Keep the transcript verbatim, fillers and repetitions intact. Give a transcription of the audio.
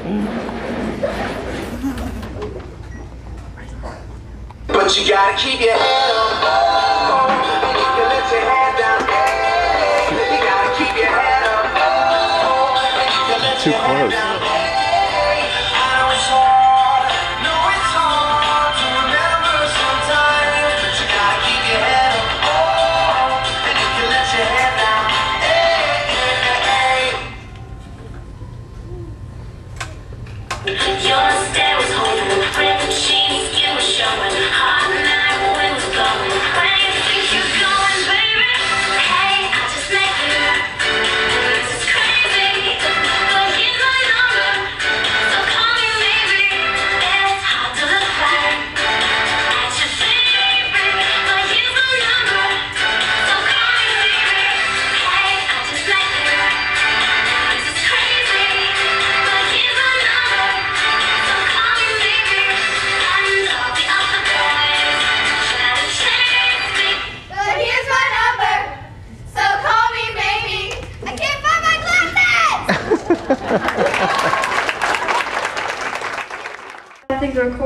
But you gotta keep your head up. And you can let your head down. You gotta keep your head up. And you can let Too your head close. down. I know it's hard. Know it's hard to remember sometimes. But you gotta keep your head up. And you can let your head down. Your stare was holding, ripped jeans, skin was showing. Hot night, wind was blowing. Where do you think you're going, baby? Hey, I just met you. This is crazy, but here's my number, so call me maybe. It's hard to look back at your favorite, but here's my number, so call me maybe. Hey, I just met you. This is crazy, but here's my number. I think the record